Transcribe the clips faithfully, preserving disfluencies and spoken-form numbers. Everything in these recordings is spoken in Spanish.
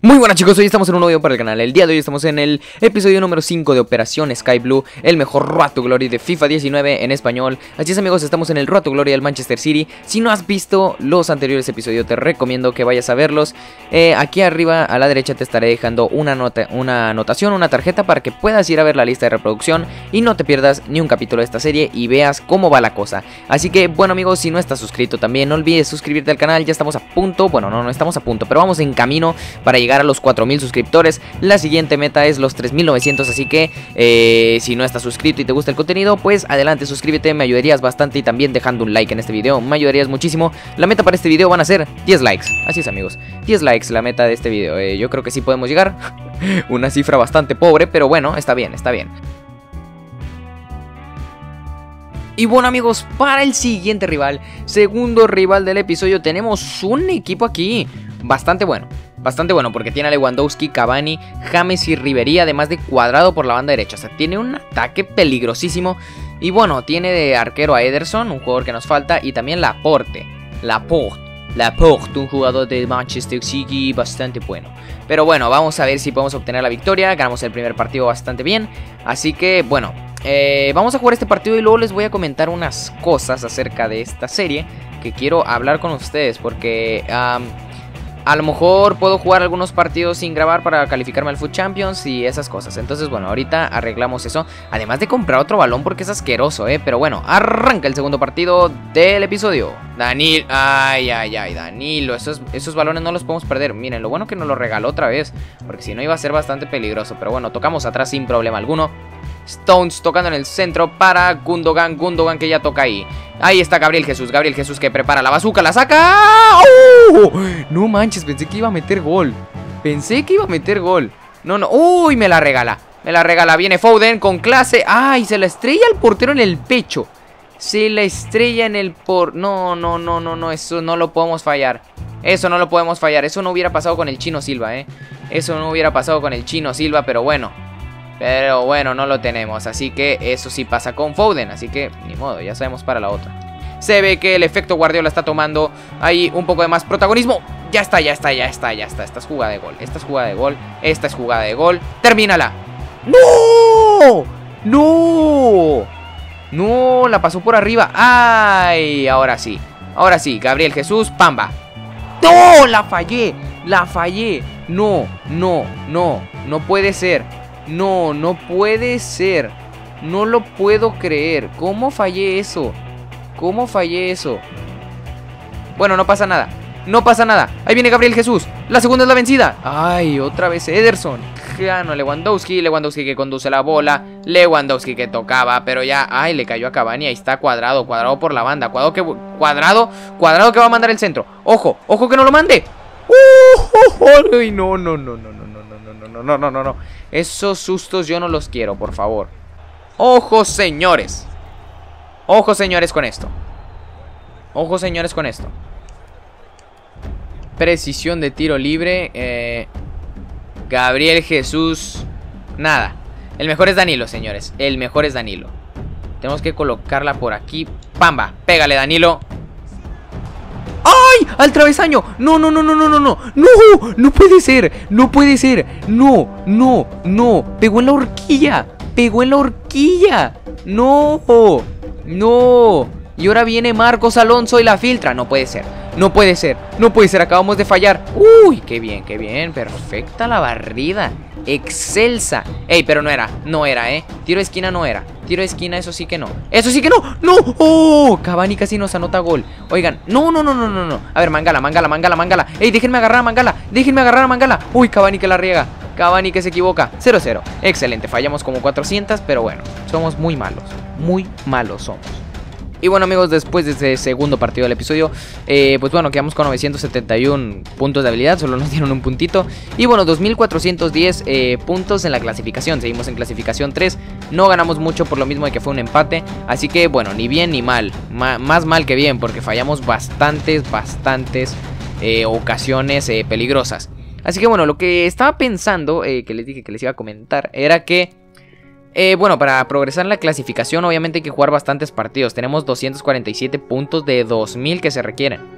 Muy buenas chicos, hoy estamos en un nuevo video para el canal. El día de hoy estamos en el episodio número cinco de Operación Sky Blue, el mejor Road to Glory de FIFA diecinueve en español. Así es amigos, estamos en el Road to Glory del Manchester City. Si no has visto los anteriores episodios, te recomiendo que vayas a verlos. eh, Aquí arriba a la derecha te estaré dejando una, nota, una anotación, una tarjeta para que puedas ir a ver la lista de reproducción y no te pierdas ni un capítulo de esta serie y veas cómo va la cosa. Así que bueno amigos, si no estás suscrito también no olvides suscribirte al canal. Ya estamos a punto, bueno no, no estamos a punto, pero vamos en camino para llegar a los cuatro mil suscriptores. La siguiente meta es los tres mil novecientos, así que eh, si no estás suscrito y te gusta el contenido, pues adelante, suscríbete, me ayudarías bastante, y también dejando un like en este video, me ayudarías muchísimo. La meta para este video van a ser diez likes, así es amigos, diez likes la meta de este video. eh, Yo creo que sí podemos llegar. Una cifra bastante pobre, pero bueno, está bien, está bien. Y bueno amigos, para el siguiente rival, segundo rival del episodio, tenemos un equipo aquí bastante bueno. Bastante bueno porque tiene a Lewandowski, Cavani, James y Ribery, además de Cuadrado por la banda derecha. O sea, tiene un ataque peligrosísimo. Y bueno, tiene de arquero a Ederson, un jugador que nos falta, y también Laporte. Laporte. Laporte, un jugador de Manchester City bastante bueno. Pero bueno, vamos a ver si podemos obtener la victoria. Ganamos el primer partido bastante bien. Así que bueno, eh, vamos a jugar este partido y luego les voy a comentar unas cosas acerca de esta serie que quiero hablar con ustedes. Porque... Um, a lo mejor puedo jugar algunos partidos sin grabar para calificarme al Foot Champions y esas cosas. Entonces, bueno, ahorita arreglamos eso. Además de comprar otro balón porque es asqueroso, ¿eh? Pero bueno, arranca el segundo partido del episodio. Danilo, ay, ay, ay, Danilo. Esos, esos balones no los podemos perder. Miren, lo bueno que nos lo regaló otra vez, porque si no iba a ser bastante peligroso. Pero bueno, tocamos atrás sin problema alguno. Stones tocando en el centro para Gundogan. Gundogan que ya toca ahí. Ahí está Gabriel Jesús. Gabriel Jesús que prepara la bazooka. La saca. ¡Oh! No manches, pensé que iba a meter gol. Pensé que iba a meter gol. No, no. Uy, me la regala. Me la regala. Viene Foden con clase. Ay, se la estrella al portero en el pecho. Se la estrella en el por... No, no, no, no, no. Eso no lo podemos fallar. Eso no lo podemos fallar. Eso no hubiera pasado con el Chino Silva, eh. Eso no hubiera pasado con el Chino Silva, pero bueno. Pero bueno, no lo tenemos, así que eso sí pasa con Foden. Así que ni modo, ya sabemos para la otra. Se ve que el efecto Guardiola está tomando ahí un poco de más protagonismo. Ya está, ya está, ya está, ya está. Esta es jugada de gol, esta es jugada de gol. Esta es jugada de gol, termínala. ¡No! ¡No! No, la pasó por arriba. ¡Ay! Ahora sí, ahora sí, Gabriel Jesús, pamba. ¡No! La fallé, la fallé. No, no, no, no puede ser. No, no puede ser. No lo puedo creer. ¿Cómo fallé eso? ¿Cómo fallé eso? Bueno, no pasa nada. No pasa nada. Ahí viene Gabriel Jesús. La segunda es la vencida. Ay, otra vez Ederson. Gano Lewandowski. Lewandowski que conduce la bola. Lewandowski que tocaba, pero ya... Ay, le cayó a Cavani. Ahí está Cuadrado. Cuadrado por la banda. Cuadrado que... Cuadrado. Cuadrado que va a mandar el centro. Ojo. Ojo que no lo mande. Uh, oh, oh, ay, no, no, no, no, no, no, no, no, no, no, no, no, no. Esos sustos yo no los quiero, por favor. Ojo, señores. Ojo, señores, con esto. Ojo, señores, con esto. Precisión de tiro libre. eh, Gabriel Jesús. Nada. El mejor es Danilo, señores. El mejor es Danilo. Tenemos que colocarla por aquí. Pamba, pégale, Danilo. ¡Ay! ¡Al travesaño! ¡No, no, no, no, no, no, no! ¡No! ¡No puede ser! ¡No puede ser! ¡No! ¡No! ¡No! ¡Pegó en la horquilla! ¡Pegó en la horquilla! ¡No! ¡No! Y ahora viene Marcos Alonso y la filtra. No puede ser. No puede ser. No puede ser. Acabamos de fallar. ¡Uy! ¡Qué bien, qué bien! Perfecta la barrida. Excelsa. ¡Ey! Pero no era. No era, ¿eh? Tiro de esquina no era. Tiro de esquina, eso sí que no. ¡Eso sí que no! ¡No! ¡Oh! Cavani casi nos anota gol. Oigan. No, no, no, no, no, no. A ver, Mangala, Mangala, Mangala, Mangala. ¡Ey! Déjenme agarrar a Mangala. Déjenme agarrar a Mangala. ¡Uy! Cavani que la riega. Cavani que se equivoca. cero cero. Excelente. Fallamos como cuatrocientas, pero bueno. Somos muy malos. Muy malos somos. Y bueno amigos, después de este segundo partido del episodio, eh, pues bueno, quedamos con novecientos setenta y uno puntos de habilidad, solo nos dieron un puntito. Y bueno, dos mil cuatrocientos diez eh, puntos en la clasificación, seguimos en clasificación tres. No ganamos mucho por lo mismo de que fue un empate, así que bueno, ni bien ni mal, Ma más mal que bien, porque fallamos bastantes, bastantes eh, ocasiones eh, peligrosas. Así que bueno, lo que estaba pensando, eh, que les dije que les iba a comentar, era que... Eh, bueno, para progresar en la clasificación obviamente hay que jugar bastantes partidos. Tenemos doscientos cuarenta y siete puntos de dos mil que se requieren.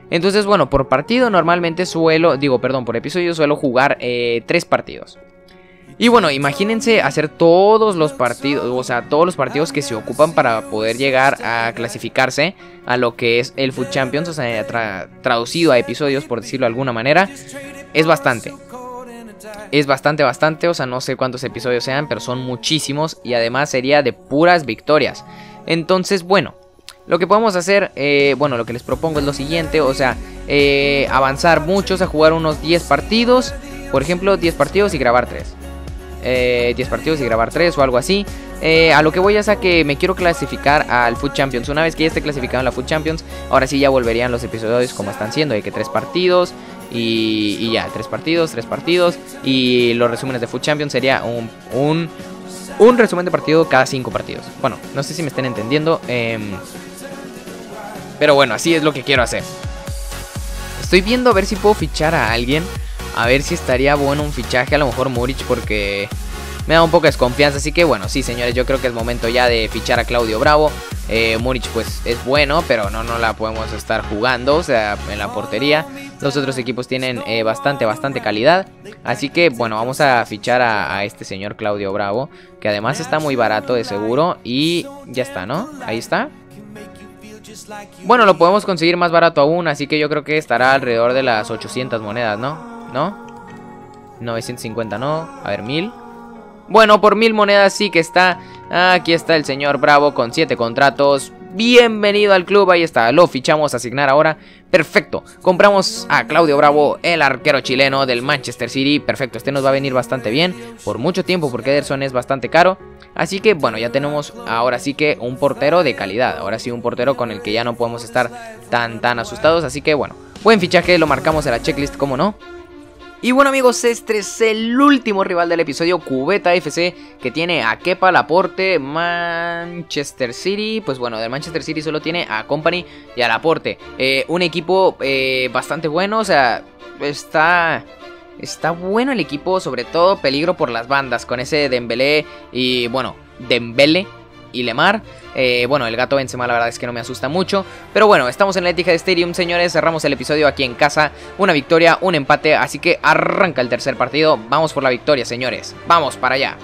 Entonces, bueno, por partido normalmente suelo, digo, perdón, por episodio suelo jugar eh, tres partidos. Y bueno, imagínense hacer todos los partidos, o sea, todos los partidos que se ocupan para poder llegar a clasificarse a lo que es el Food Champions, o sea, tra traducido a episodios, por decirlo de alguna manera, es bastante. Es bastante, bastante, o sea, no sé cuántos episodios sean, pero son muchísimos y además sería de puras victorias. Entonces, bueno, lo que podemos hacer, eh, bueno, lo que les propongo es lo siguiente, o sea, eh, avanzar muchos a jugar unos diez partidos, por ejemplo, diez partidos y grabar tres. Eh, diez partidos y grabar tres o algo así. eh, A lo que voy es a que me quiero clasificar al Food Champions. Una vez que ya esté clasificado en la Food Champions, ahora sí ya volverían los episodios como están siendo, de que tres partidos y, y ya, tres partidos, tres partidos. Y los resúmenes de Food Champions sería un, un, un resumen de partido cada cinco partidos. Bueno, no sé si me estén entendiendo, eh, pero bueno, así es lo que quiero hacer. Estoy viendo a ver si puedo fichar a alguien. A ver si estaría bueno un fichaje, a lo mejor Muric, porque me da un poco de desconfianza. Así que bueno, sí, señores, yo creo que es momento ya de fichar a Claudio Bravo. eh, Muric pues es bueno, pero no, no la podemos estar jugando, o sea, en la portería. Los otros equipos tienen eh, bastante, bastante calidad. Así que bueno, vamos a fichar a, a este señor Claudio Bravo, que además está muy barato de seguro. Y ya está, ¿no? Ahí está. Bueno, lo podemos conseguir más barato aún, así que yo creo que estará alrededor de las ochocientas monedas, ¿no? ¿No? novecientos cincuenta no, a ver, mil. Bueno, por mil monedas sí que está. Aquí está el señor Bravo con siete contratos. Bienvenido al club, ahí está, lo fichamos a asignar ahora. Perfecto, compramos a Claudio Bravo, el arquero chileno del Manchester City. Perfecto, este nos va a venir bastante bien por mucho tiempo, porque Ederson es bastante caro. Así que bueno, ya tenemos ahora sí que un portero de calidad. Ahora sí un portero con el que ya no podemos estar tan tan asustados. Así que bueno, buen fichaje, lo marcamos en la checklist, como no. Y bueno, amigos, este es el último rival del episodio, Cubeta F C, que tiene a Kepa, Laporte, Manchester City. Pues bueno, del Manchester City solo tiene a Kompany y a Laporte. Eh, un equipo eh, bastante bueno, o sea, está... Está bueno el equipo, sobre todo peligro por las bandas, con ese Dembélé y, bueno, Dembélé y Lemar. Eh, bueno, el gato Benzema la verdad es que no me asusta mucho. Pero bueno, estamos en el Etihad Stadium, señores. Cerramos el episodio aquí en casa. Una victoria, un empate, así que arranca el tercer partido. Vamos por la victoria, señores. Vamos para allá.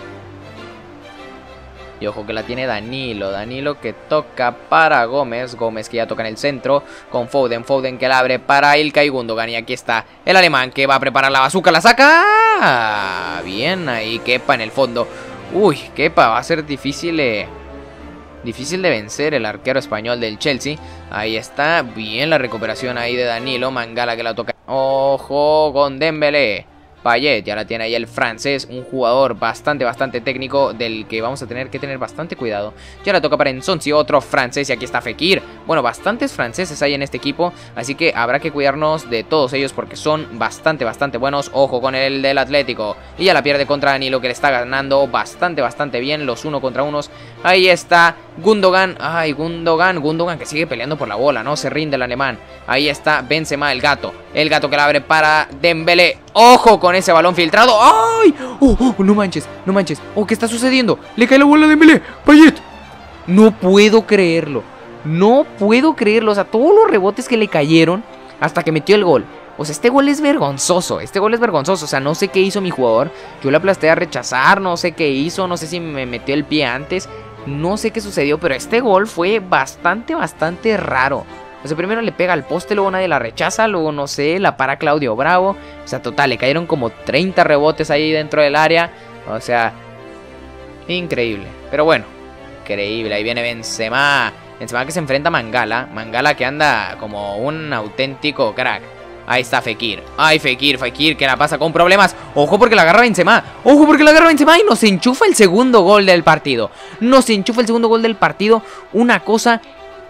Y ojo que la tiene Danilo, Danilo que toca para Gómez, Gómez que ya toca en el centro, con Foden, Foden que la abre para Ilkay Gundogan. Y aquí está el alemán que va a preparar la bazooka, la saca. Bien, ahí Kepa en el fondo. Uy, Kepa, va a ser difícil, eh, difícil de vencer el arquero español del Chelsea. Ahí está, bien la recuperación ahí de Danilo, Mangala que la toca. Ojo con Dembélé. Payet, ya la tiene ahí el francés, un jugador bastante, bastante técnico, del que vamos a tener que tener bastante cuidado. Ya la toca para Nsonsi, otro francés, y aquí está Fekir. Bueno, bastantes franceses hay en este equipo, así que habrá que cuidarnos de todos ellos porque son bastante, bastante buenos. Ojo con el del Atlético, y ya la pierde contra Danilo, que le está ganando bastante, bastante bien los uno contra unos. Ahí está Gundogan, ay, Gundogan, Gundogan que sigue peleando por la bola, no se rinde el alemán. Ahí está Benzema, el gato, el gato que la abre para Dembélé. Ojo con ese balón filtrado. ¡Ay! ¡Oh, oh! No manches, no manches. ¡Oh! ¿Qué está sucediendo? Le cae la bola a Dembélé. ¡Payet! No puedo creerlo. No puedo creerlo. O sea, todos los rebotes que le cayeron hasta que metió el gol. O sea, este gol es vergonzoso. Este gol es vergonzoso. O sea, no sé qué hizo mi jugador. Yo le aplasté a rechazar. No sé qué hizo. No sé si me metió el pie antes. No sé qué sucedió. Pero este gol fue bastante, bastante raro. O sea, primero le pega al poste, luego nadie la rechaza, luego no sé, la para Claudio Bravo. O sea, total, le cayeron como treinta rebotes ahí dentro del área. O sea, increíble. Pero bueno, increíble, ahí viene Benzema. Benzema que se enfrenta a Mangala. Mangala que anda como un auténtico crack. Ahí está Fekir. Ay, Fekir, Fekir que la pasa con problemas. Ojo porque la agarra Benzema. Ojo porque la agarra Benzema y nos enchufa el segundo gol del partido. Nos enchufa el segundo gol del partido. Una cosa...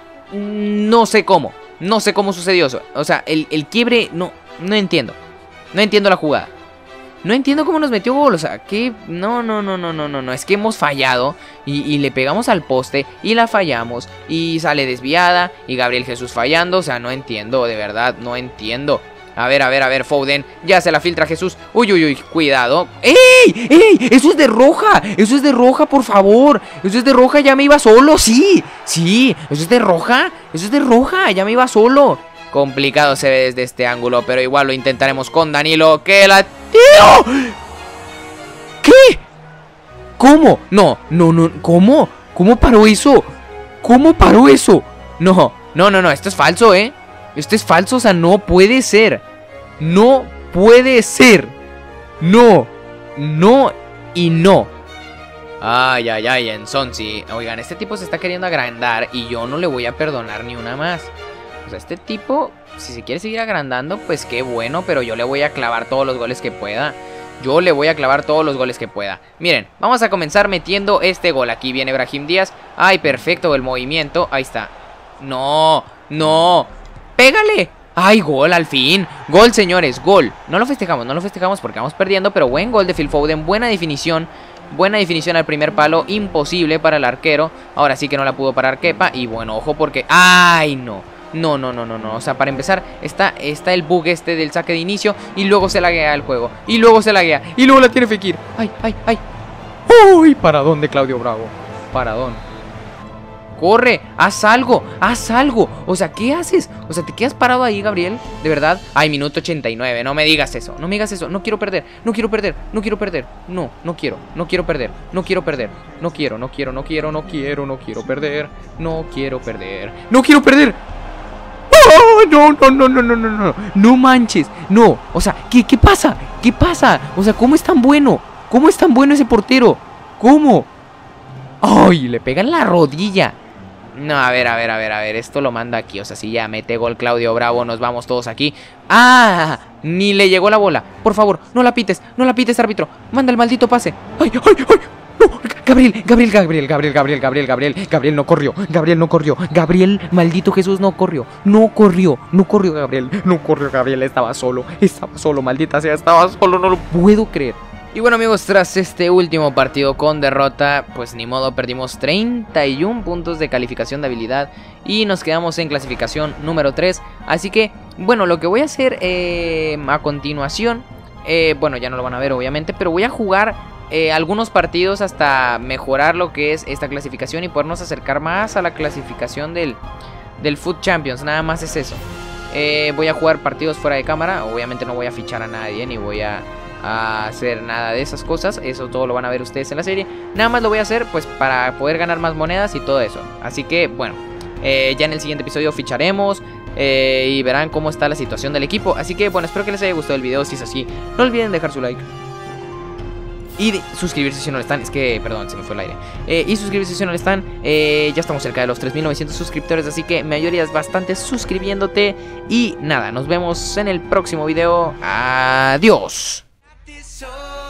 No sé cómo, no sé cómo sucedió eso. O sea, el, el quiebre, no, no entiendo. No entiendo la jugada. No entiendo cómo nos metió gol. O sea, que no, no, no, no, no, no, no. Es que hemos fallado y, y le pegamos al poste y la fallamos y sale desviada y Gabriel Jesús fallando. O sea, no entiendo, de verdad, no entiendo. A ver, a ver, a ver, Foden, ya se la filtra Jesús. Uy, uy, uy, cuidado. ¡Ey! ¡Ey! Eso es de roja, eso es de roja, por favor. Eso es de roja, ya me iba solo, sí. Sí, eso es de roja, eso es de roja, ya me iba solo. Complicado se ve desde este ángulo, pero igual lo intentaremos con Danilo. ¡Que la tiro! ¿Qué? ¿Cómo? No, no, no, ¿cómo? ¿Cómo paró eso? ¿Cómo paró eso? No, no, no, no, esto es falso, ¿eh? Esto es falso, o sea, no puede ser. No puede ser. No, no y no. Ay, ay, ay, Ensonsi. Oigan, este tipo se está queriendo agrandar y yo no le voy a perdonar ni una más. O sea, este tipo, si se quiere seguir agrandando, pues qué bueno, pero yo le voy a clavar todos los goles que pueda. Yo le voy a clavar todos los goles que pueda. Miren, vamos a comenzar metiendo este gol. Aquí viene Brahim Díaz. Ay, perfecto el movimiento. Ahí está. No, no. ¡Pégale! ¡Ay, gol al fin! Gol, señores, gol. No lo festejamos, no lo festejamos porque vamos perdiendo, pero buen gol de Phil Foden. Buena definición. Buena definición al primer palo. Imposible para el arquero. Ahora sí que no la pudo parar Kepa. Y bueno, ojo porque... ¡Ay, no! No, no, no, no, no. O sea, para empezar, está, está el bug este del saque de inicio. Y luego se laguea el juego. Y luego se laguea. Y luego la tiene Fekir. ¡Ay, ay, ay! ¡Uy! Paradón de Claudio Bravo. Paradón. ¡Corre! ¡Haz algo! ¡Haz algo! O sea, ¿qué haces? O sea, ¿te quedas parado ahí, Gabriel? ¿De verdad? Ay, minuto ochenta y nueve. No me digas eso. No me digas eso. No quiero perder. No quiero perder. No quiero perder. No, no quiero. No quiero perder. No quiero perder. No quiero, no quiero, no quiero, no quiero, no quiero perder. No quiero perder. ¡No quiero perder! ¡Oh! No, no, no, no, no, no, no. No manches. No. O sea, ¿qué, qué pasa? ¿Qué pasa? O sea, ¿cómo es tan bueno? ¿Cómo es tan bueno ese portero? ¿Cómo? ¡Ay! Le pega en la rodilla. No, a ver, a ver, a ver, a ver. Esto lo manda aquí. O sea, si ya mete gol Claudio Bravo, nos vamos todos aquí. ¡Ah! Ni le llegó la bola. Por favor, no la pites. No la pites, árbitro. Manda el maldito pase. ¡Ay, ay, ay! ¡No! Gabriel, Gabriel, Gabriel, Gabriel, Gabriel, Gabriel, Gabriel. Gabriel no corrió. Gabriel no corrió. Gabriel, maldito Jesús, no corrió. No corrió. No corrió Gabriel. No corrió Gabriel. Estaba solo. Estaba solo, maldita sea. Estaba solo. No lo puedo creer. Y bueno, amigos, tras este último partido con derrota, pues ni modo, perdimos treinta y uno puntos de calificación de habilidad y nos quedamos en clasificación número tres. Así que, bueno, lo que voy a hacer eh, a continuación, eh, bueno, ya no lo van a ver obviamente, pero voy a jugar eh, algunos partidos hasta mejorar lo que es esta clasificación y podernos acercar más a la clasificación del, del Foot Champions. Nada más es eso. Eh, voy a jugar partidos fuera de cámara, obviamente no voy a fichar a nadie ni voy a... a hacer nada de esas cosas. Eso todo lo van a ver ustedes en la serie. Nada más lo voy a hacer pues para poder ganar más monedas y todo eso. Así que bueno, eh, ya en el siguiente episodio ficharemos eh, y verán cómo está la situación del equipo. Así que bueno, espero que les haya gustado el video. Si es así, no olviden dejar su like y de suscribirse si no lo están. Es que, perdón, se me fue el aire. eh, Y suscribirse si no lo están. eh, Ya estamos cerca de los tres mil novecientos suscriptores, así que me ayudarías bastante suscribiéndote. Y nada, nos vemos en el próximo video. Adiós. So